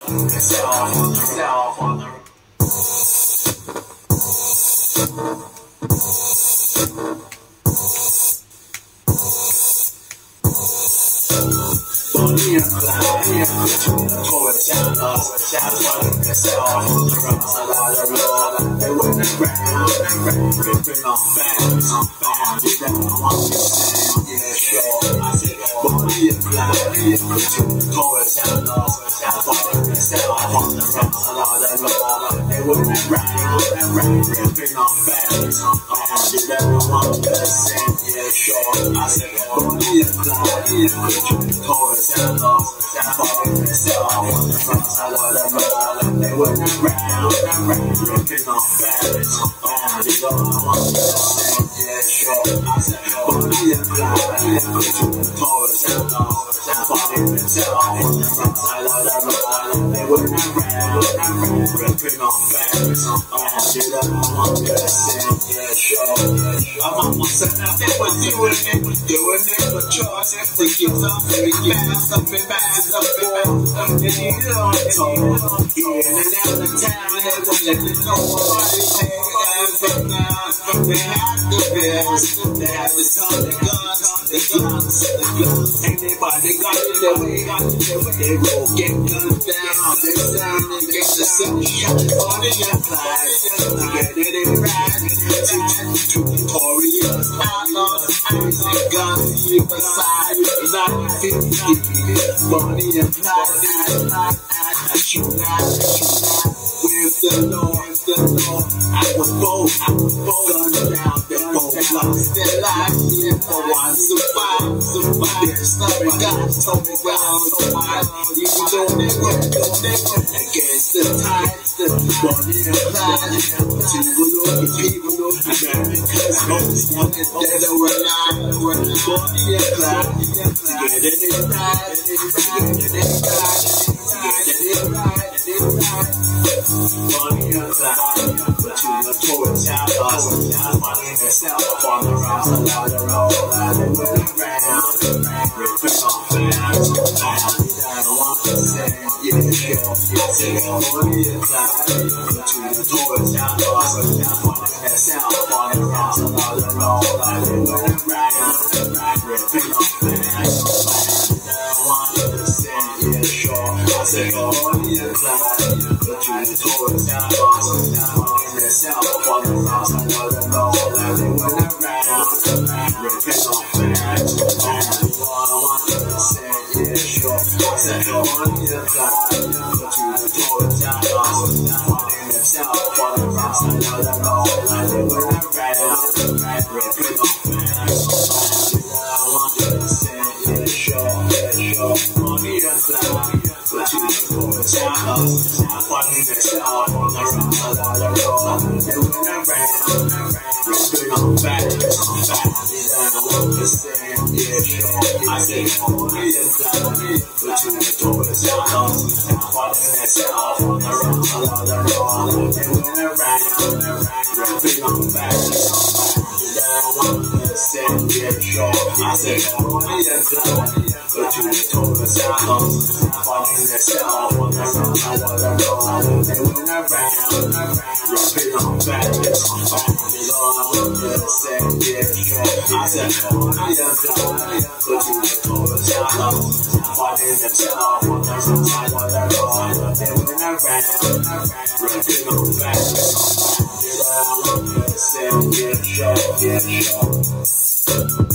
Bonnie and Clyde, towards shadows, running themselves on the rocks, a lot of roll. They went around, ripping off bands, you never want to say, yeah, sure. I said, Bonnie and Clyde, towards shadows, running themselves on the rocks, a lot of roll. They went around, ripping off bands, you never want to say, yeah, sure. I said, Bonnie and Clyde, towards shadows, running themselves on the rocks, a lot of roll. They went around, ripping off bands, you never want to say, yeah, sure. I said, Bonnie and Clyde, towards shadows, running themselves on the rocks, a lot of roll. They went around, ripping off bands, you never want to say, yeah, sure. I'm almost certain that they were doing it, but charging to get something fast, something fast, something fast. And you know it's all in and out of town, they won't let you know what it is. They have the bills, they have the ton of guns, anybody got in their way, they will get gunned down. They sound and get the sun shot on the Clyde, to get it right, to notorious outlaws, and guns either side, not 50, Bonnie and Clyde, I shoot out, with the law, I was bold, gunned down, they both lost their lives, for one survive, there's nothing God told me where I was alive, even though they were against the tide, Bonnie and Clyde, to look at people, America's most wanted, dead or alive, Bonnie and Clyde, together they ride, Bonnie and Clyde, but you look towards outlaws, running themselves on the rocks, a lot of roll, they went around, ripping off bands, I want to say, yeah, sure, Bonnie and Clyde, but you look towards outlaws, running themselves on the rocks, a lot of roll, they went around, ripping off bands, I want to say, yeah, sure, I said, Bonnie and Clyde, but you look towards outlaws, running themselves on the rocks, a lot of roll, they went around, ripping off bands, I want to say, yeah, sure, I said, Bonnie and Clyde, but you look towards outlaws, running themselves on the rocks, a lot of roll, they went around, ripping off bands, I want to say, yeah, sure, Bonnie and Clyde, but you look towards outlaws, running themselves on the rocks, a lot of roll, they went around, ripping off bands, I want to say, yeah, sure, I said, Bonnie and Clyde, but you look towards outlaws, running themselves on the rocks, a lot of roll, they went around, ripping off bands, I want to say, yeah, sure, I said, Bonnie and Clyde, but you look towards outlaws, running themselves on the rocks, a lot of roll, they went around, ripping off bands, I want to say, yeah, sure, I said, Bonnie and Clyde, but you look towards outlaws, running themselves on the rocks, a lot of roll, they went around, ripping off bands, I want to say, yeah, sure.